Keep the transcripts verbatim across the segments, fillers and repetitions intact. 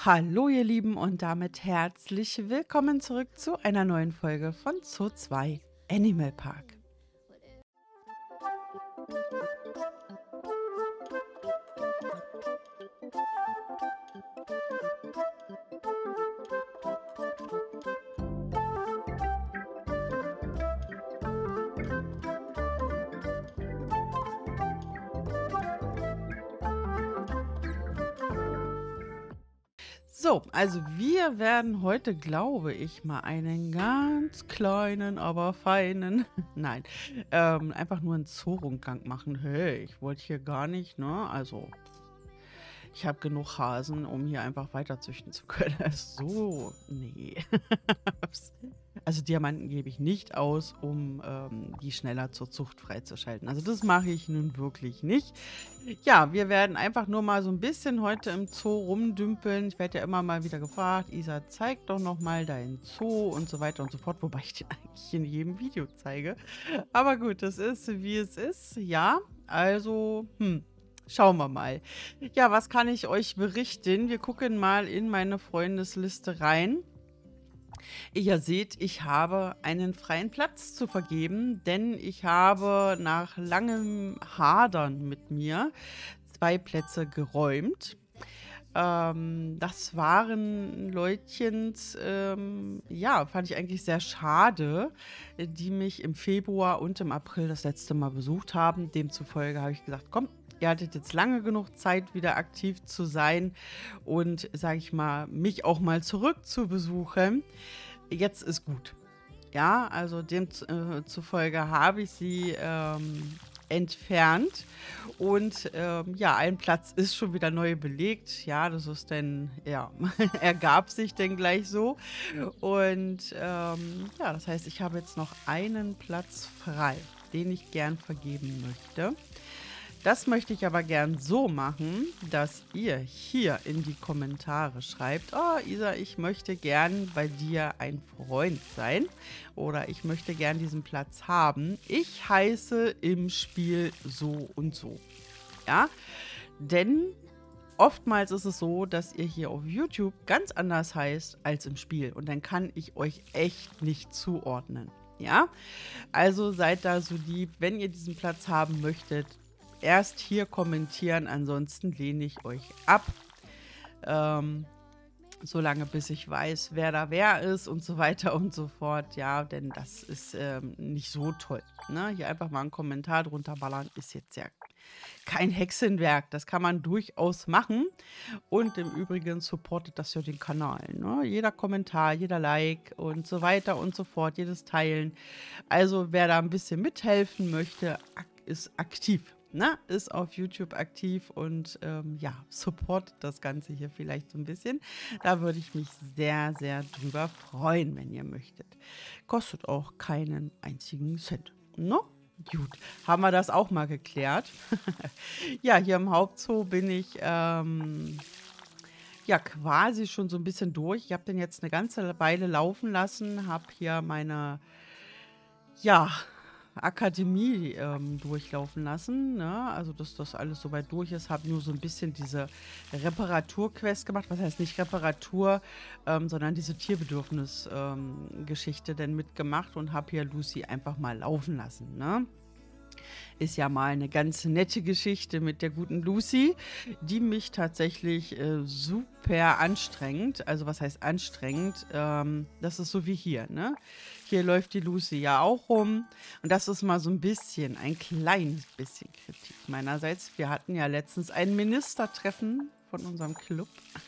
Hallo ihr Lieben und damit herzlich willkommen zurück zu einer neuen Folge von Zoo zwei Animal Park. So, also wir werden heute, glaube ich, mal einen ganz kleinen, aber feinen, nein, ähm, einfach nur einen Zoo-Rundgang machen. Hey, ich wollte hier gar nicht, ne? Also, ich habe genug Hasen, um hier einfach weiter züchten zu können. So, nee. Also Diamanten gebe ich nicht aus, um ähm, die schneller zur Zucht freizuschalten. Also das mache ich nun wirklich nicht. Ja, wir werden einfach nur mal so ein bisschen heute im Zoo rumdümpeln. Ich werde ja immer mal wieder gefragt, Isa, zeig doch noch mal deinen Zoo und so weiter und so fort. Wobei ich den eigentlich in jedem Video zeige. Aber gut, das ist, wie es ist. Ja, also, hm. Schauen wir mal. Ja, was kann ich euch berichten? Wir gucken mal in meine Freundesliste rein. Ihr seht, ich habe einen freien Platz zu vergeben, denn ich habe nach langem Hadern mit mir zwei Plätze geräumt. Ähm, das waren Leutchens, ähm, ja, fand ich eigentlich sehr schade, äh, die mich im Februar und im April das letzte Mal besucht haben. Demzufolge habe ich gesagt, komm, ihr hattet jetzt lange genug Zeit, wieder aktiv zu sein und, sage ich mal, mich auch mal zurück zu besuchen. Jetzt ist gut. Ja, also demzufolge habe ich sie ähm, entfernt und ähm, ja, ein Platz ist schon wieder neu belegt. Ja, das ist dann, ja, ergab sich denn gleich so. Und ähm, ja, das heißt, ich habe jetzt noch einen Platz frei, den ich gern vergeben möchte. Das möchte ich aber gern so machen, dass ihr hier in die Kommentare schreibt, oh Isa, ich möchte gern bei dir ein Freund sein oder ich möchte gern diesen Platz haben. Ich heiße im Spiel so und so. Ja, denn oftmals ist es so, dass ihr hier auf YouTube ganz anders heißt als im Spiel und dann kann ich euch echt nicht zuordnen. Ja, also seid da so lieb, wenn ihr diesen Platz haben möchtet, erst hier kommentieren, ansonsten lehne ich euch ab. Ähm, solange bis ich weiß, wer da wer ist und so weiter und so fort. Ja, denn das ist ähm, nicht so toll. Ne? Hier einfach mal einen Kommentar drunter ballern ist jetzt ja kein Hexenwerk. Das kann man durchaus machen. Und im Übrigen supportet das ja den Kanal. Ne? Jeder Kommentar, jeder Like und so weiter und so fort, jedes Teilen. Also wer da ein bisschen mithelfen möchte, ak ist aktiv. Ne, ist auf YouTube aktiv und ähm, ja, supportet das Ganze hier vielleicht so ein bisschen. Da würde ich mich sehr, sehr drüber freuen, wenn ihr möchtet. Kostet auch keinen einzigen Cent. Ne? Gut, haben wir das auch mal geklärt. Ja, hier im Hauptzoo bin ich ähm, ja quasi schon so ein bisschen durch. Ich habe den jetzt eine ganze Weile laufen lassen, habe hier meine, ja, Akademie ähm, durchlaufen lassen, ne? Also, dass das alles soweit durch ist. Habe nur so ein bisschen diese Reparaturquest gemacht. Was heißt nicht Reparatur, ähm, sondern diese Tierbedürfnis-Geschichte ähm, Geschichte denn mitgemacht und habe hier Lucy einfach mal laufen lassen, ne? Ist ja mal eine ganz nette Geschichte mit der guten Lucy, die mich tatsächlich äh, super anstrengt. Also was heißt anstrengend? Ähm, das ist so wie hier, ne? Hier läuft die Lucy ja auch rum. Und das ist mal so ein bisschen, ein kleines bisschen Kritik meinerseits. Wir hatten ja letztens ein Ministertreffen von unserem Club.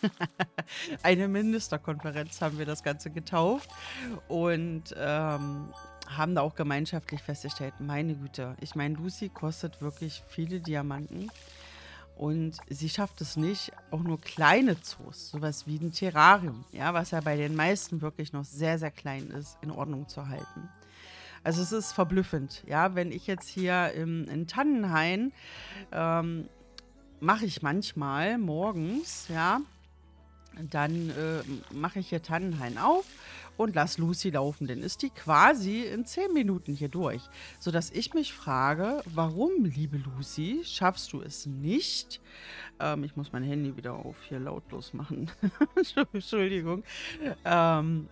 Eine Ministerkonferenz haben wir das Ganze getauft. Und ähm, haben da auch gemeinschaftlich festgestellt, meine Güte, ich meine, Lucy kostet wirklich viele Diamanten und sie schafft es nicht, auch nur kleine Zoos, sowas wie ein Terrarium, ja, was ja bei den meisten wirklich noch sehr, sehr klein ist, in Ordnung zu halten. Also es ist verblüffend, ja, wenn ich jetzt hier im, in Tannenhain ähm, mache ich manchmal morgens, ja, dann äh, mache ich hier Tannenhain auf und lass Lucy laufen. Dann ist die quasi in zehn Minuten hier durch. Sodass ich mich frage, warum, liebe Lucy, schaffst du es nicht? Ähm, ich muss mein Handy wieder auf hier lautlos machen. Entschuldigung. Ähm,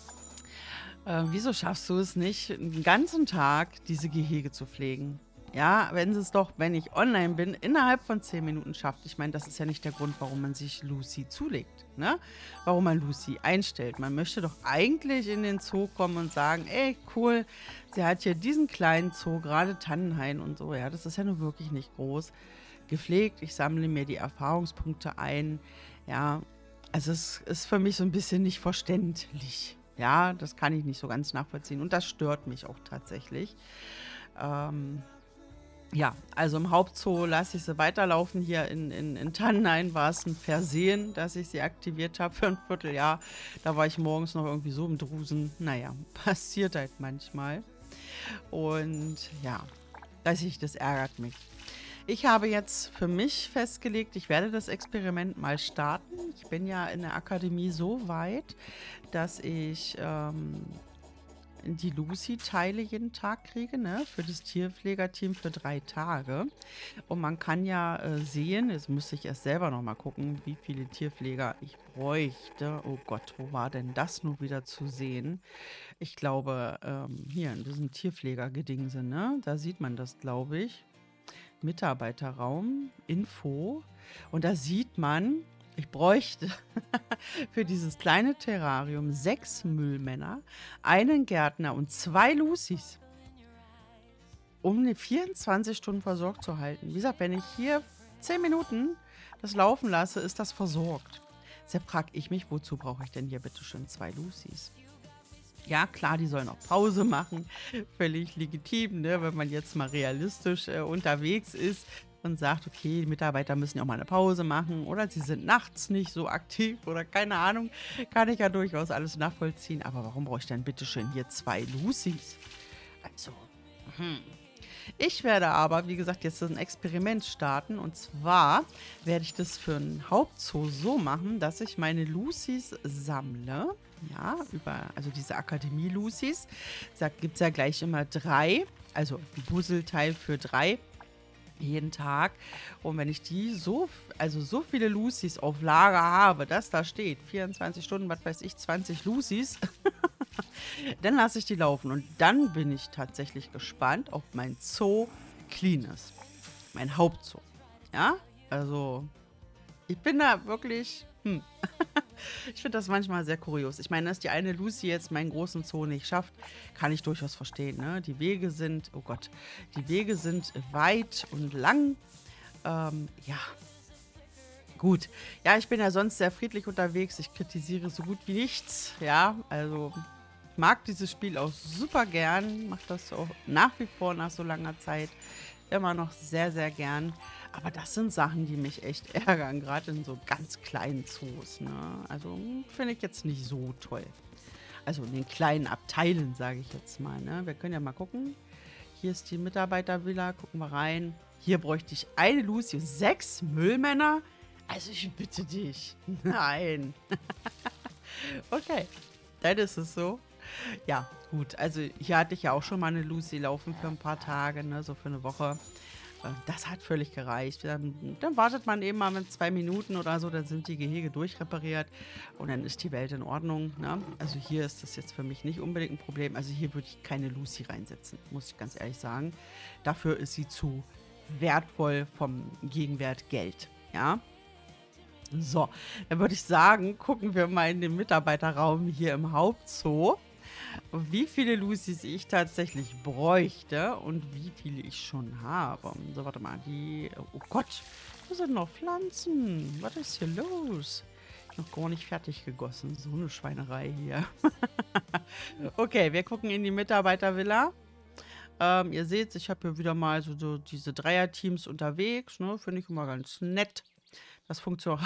äh, wieso schaffst du es nicht, den ganzen Tag diese Gehege zu pflegen? Ja, wenn sie es doch, wenn ich online bin, innerhalb von zehn Minuten schafft. Ich meine, das ist ja nicht der Grund, warum man sich Lucy zulegt, ne? Warum man Lucy einstellt. Man möchte doch eigentlich in den Zoo kommen und sagen, ey, cool, sie hat hier diesen kleinen Zoo, gerade Tannenhain und so. Ja, das ist ja nur wirklich nicht groß. Gepflegt, ich sammle mir die Erfahrungspunkte ein. Ja, also es ist für mich so ein bisschen nicht verständlich. Ja, das kann ich nicht so ganz nachvollziehen. Und das stört mich auch tatsächlich. Ähm, ja, also im Hauptzoo lasse ich sie weiterlaufen. Hier in, in, in Tannenhain war es ein Versehen, dass ich sie aktiviert habe für ein Vierteljahr. Da war ich morgens noch irgendwie so im Drusen. Naja, passiert halt manchmal. Und ja, weiß ich, das ärgert mich. Ich habe jetzt für mich festgelegt, ich werde das Experiment mal starten. Ich bin ja in der Akademie so weit, dass ich ähm, die Lucy-Teile jeden Tag kriege, ne? Für das Tierpflegerteam für drei Tage. Und man kann ja äh, sehen, jetzt müsste ich erst selber nochmal gucken, wie viele Tierpfleger ich bräuchte. Oh Gott, wo war denn das nur wieder zu sehen? Ich glaube, ähm, hier in diesem Tierpfleger-Gedingse, ne? Da sieht man das, glaube ich. Mitarbeiterraum, Info. Und da sieht man, ich bräuchte für dieses kleine Terrarium sechs Müllmänner, einen Gärtner und zwei Lucys, um eine vierundzwanzig Stunden versorgt zu halten. Wie gesagt, wenn ich hier zehn Minuten das laufen lasse, ist das versorgt. Deshalb frage ich mich, wozu brauche ich denn hier bitte schön zwei Lucys? Ja, klar, die sollen auch Pause machen. Völlig legitim, ne? Wenn man jetzt mal realistisch äh, unterwegs ist und sagt, okay, die Mitarbeiter müssen ja auch mal eine Pause machen oder sie sind nachts nicht so aktiv oder keine Ahnung, kann ich ja durchaus alles nachvollziehen. Aber warum brauche ich denn bitte schön hier zwei Lucys? Also, hm. Ich werde aber, wie gesagt, jetzt ein Experiment starten. Und zwar werde ich das für einen Hauptzoo so machen, dass ich meine Lucys sammle. Ja, über, also diese Akademie-Lucys. Da gibt es ja gleich immer drei. Also ein Puzzleteil für drei jeden Tag. Und wenn ich die so, also so viele Lucys auf Lager habe, dass da steht, vierundzwanzig Stunden, was weiß ich, zwanzig Lucys, dann lasse ich die laufen. Und dann bin ich tatsächlich gespannt, ob mein Zoo clean ist. Mein Hauptzoo. Ja, also ich bin da wirklich, hm. Ich finde das manchmal sehr kurios. Ich meine, dass die eine Lucy jetzt meinen großen Zoo nicht schafft, kann ich durchaus verstehen. Ne? Die Wege sind, oh Gott, die Wege sind weit und lang. Ähm, ja, gut. Ja, ich bin ja sonst sehr friedlich unterwegs. Ich kritisiere so gut wie nichts. Ja, also ich mag dieses Spiel auch super gern. Mache das auch nach wie vor nach so langer Zeit immer noch sehr, sehr gern. Aber das sind Sachen, die mich echt ärgern, gerade in so ganz kleinen Zoos. Ne? Also finde ich jetzt nicht so toll. Also in den kleinen Abteilen, sage ich jetzt mal. Ne? Wir können ja mal gucken. Hier ist die Mitarbeitervilla. Gucken wir rein. Hier bräuchte ich eine Lucy und sechs Müllmänner. Also ich bitte dich. Nein. Okay, dann ist es so. Ja, gut. Also hier hatte ich ja auch schon mal eine Lucy laufen für ein paar Tage, ne? So für eine Woche. Das hat völlig gereicht. Dann, dann wartet man eben mal mit zwei Minuten oder so, dann sind die Gehege durchrepariert und dann ist die Welt in Ordnung. Ne? Also hier ist das jetzt für mich nicht unbedingt ein Problem. Also hier würde ich keine Lucy reinsetzen, muss ich ganz ehrlich sagen. Dafür ist sie zu wertvoll vom Gegenwert Geld. Ja. So, dann würde ich sagen, gucken wir mal in den Mitarbeiterraum hier im Hauptzoo, wie viele Lucys ich tatsächlich bräuchte und wie viele ich schon habe. So, warte mal, die... Oh Gott, da sind noch Pflanzen. Was ist hier los? Noch gar nicht fertig gegossen. So eine Schweinerei hier. Okay, wir gucken in die Mitarbeitervilla. Ähm, ihr seht, ich habe hier wieder mal so, so diese Dreierteams unterwegs. Ne? Finde ich immer ganz nett. Das funktioniert.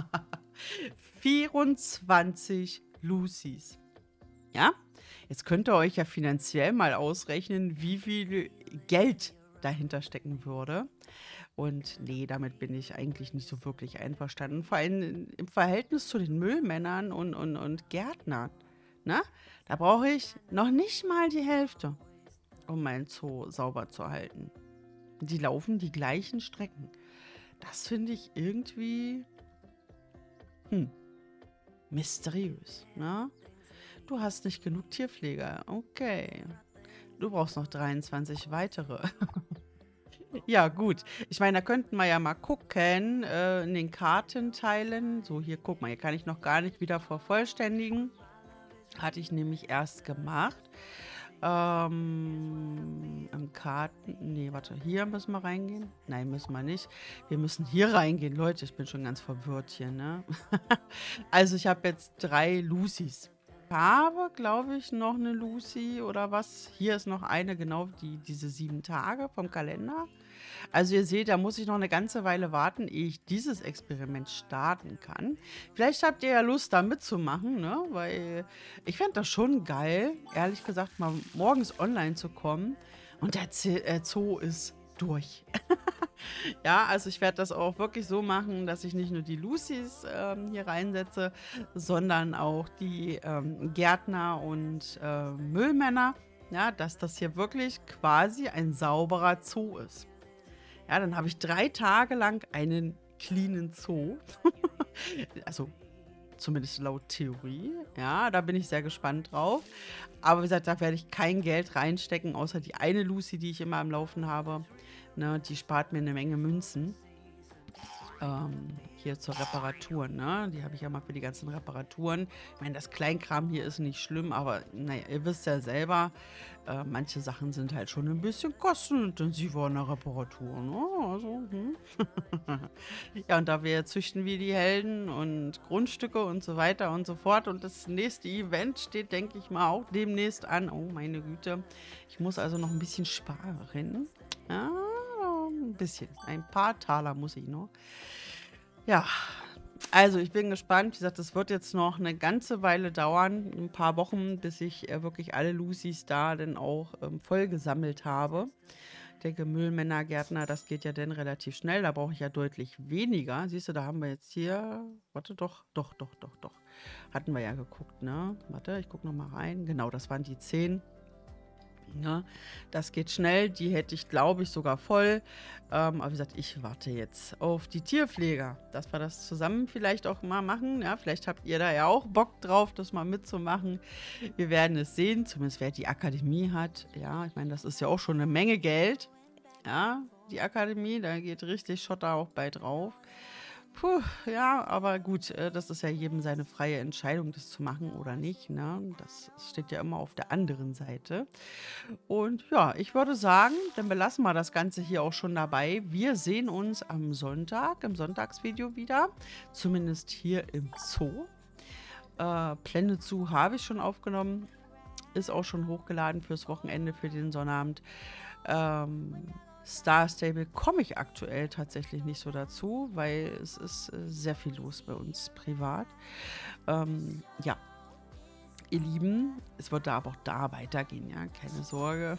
vierundzwanzig Lucys. Ja? Jetzt könnt ihr euch ja finanziell mal ausrechnen, wie viel Geld dahinter stecken würde. Und nee, damit bin ich eigentlich nicht so wirklich einverstanden. Vor allem im Verhältnis zu den Müllmännern und, und, und Gärtnern. Ne? Da brauche ich noch nicht mal die Hälfte, um mein Zoo sauber zu halten. Die laufen die gleichen Strecken. Das finde ich irgendwie, hm, mysteriös, ne? Du hast nicht genug Tierpfleger. Okay. Du brauchst noch dreiundzwanzig weitere. Ja, gut. Ich meine, da könnten wir ja mal gucken, äh, in den Kartenteilen. So, hier, guck mal, hier kann ich noch gar nicht wieder vervollständigen. Hatte ich nämlich erst gemacht. Ähm, im Karten. Nee, warte, hier müssen wir reingehen. Nein, müssen wir nicht. Wir müssen hier reingehen. Leute, ich bin schon ganz verwirrt hier, ne? Also, ich habe jetzt drei Lucys. Ich habe, glaube ich, noch eine Lucy oder was. Hier ist noch eine, genau, die, diese sieben Tage vom Kalender. Also ihr seht, da muss ich noch eine ganze Weile warten, ehe ich dieses Experiment starten kann. Vielleicht habt ihr ja Lust, da mitzumachen, ne? Weil ich fände das schon geil, ehrlich gesagt, mal morgens online zu kommen und der Z äh, Zoo ist durch. Ja, also ich werde das auch wirklich so machen, dass ich nicht nur die Lucys ähm, hier reinsetze, sondern auch die ähm, Gärtner und äh, Müllmänner. Ja, dass das hier wirklich quasi ein sauberer Zoo ist. Ja, dann habe ich drei Tage lang einen cleanen Zoo. Also zumindest laut Theorie. Ja, da bin ich sehr gespannt drauf. Aber wie gesagt, da werde ich kein Geld reinstecken, außer die eine Lucy, die ich immer am Laufen habe. Ne, die spart mir eine Menge Münzen. Ähm, hier zur Reparatur, ne? Die habe ich ja mal für die ganzen Reparaturen. Ich meine, das Kleinkram hier ist nicht schlimm, aber naja, ihr wisst ja selber, äh, manche Sachen sind halt schon ein bisschen kostenintensiver in der Reparatur, ne? Also, hm. Ja, und da wir züchten wir die Helden und Grundstücke und so weiter und so fort. Und das nächste Event steht, denke ich mal, auch demnächst an. Oh, meine Güte. Ich muss also noch ein bisschen sparen. Ja, ein bisschen. Ein paar Taler muss ich noch. Ja, also ich bin gespannt. Wie gesagt, das wird jetzt noch eine ganze Weile dauern. Ein paar Wochen, bis ich äh, wirklich alle Lucys da dann auch ähm, voll gesammelt habe. Ich denke, Müllmänner, Gärtner, das geht ja dann relativ schnell. Da brauche ich ja deutlich weniger. Siehst du, da haben wir jetzt hier. Warte, doch, doch, doch, doch, doch. Hatten wir ja geguckt, ne? Warte, ich gucke nochmal rein. Genau, das waren die zehn. Ja, das geht schnell. Die hätte ich, glaube ich, sogar voll. Ähm, aber wie gesagt, ich warte jetzt auf die Tierpfleger, dass wir das zusammen vielleicht auch mal machen. Ja, vielleicht habt ihr da ja auch Bock drauf, das mal mitzumachen. Wir werden es sehen, zumindest wer die Akademie hat. Ja, ich meine, das ist ja auch schon eine Menge Geld. Ja, die Akademie, da geht richtig Schotter auch bei drauf. Puh, ja, aber gut, äh, das ist ja jedem seine freie Entscheidung, das zu machen oder nicht, ne? Das steht ja immer auf der anderen Seite. Und ja, ich würde sagen, dann belassen wir das Ganze hier auch schon dabei. Wir sehen uns am Sonntag, im Sonntagsvideo wieder. Zumindest hier im Zoo. Äh, Planet Zoo habe ich schon aufgenommen. Ist auch schon hochgeladen fürs Wochenende, für den Sonnabend. Ähm, Star Stable komme ich aktuell tatsächlich nicht so dazu, weil es ist äh, sehr viel los bei uns privat. Ähm, ja, ihr Lieben, es wird da aber auch da weitergehen, ja, keine Sorge.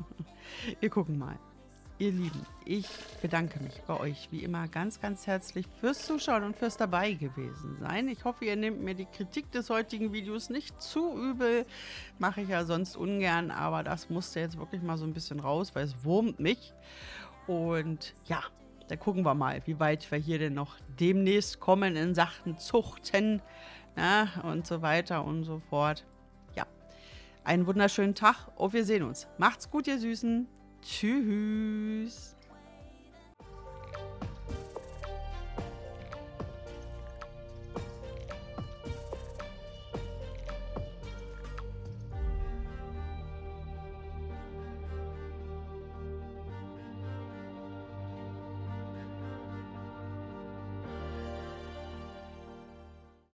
Wir gucken mal. Ihr Lieben, ich bedanke mich bei euch wie immer ganz, ganz herzlich fürs Zuschauen und fürs dabei gewesen sein. Ich hoffe, ihr nehmt mir die Kritik des heutigen Videos nicht zu übel. Mache ich ja sonst ungern, aber das musste jetzt wirklich mal so ein bisschen raus, weil es wurmt mich. Und ja, dann gucken wir mal, wie weit wir hier denn noch demnächst kommen in Sachen Zuchten, na, und so weiter und so fort. Ja, einen wunderschönen Tag. Auf Wiedersehen uns. Macht's gut, ihr Süßen. Tschüss.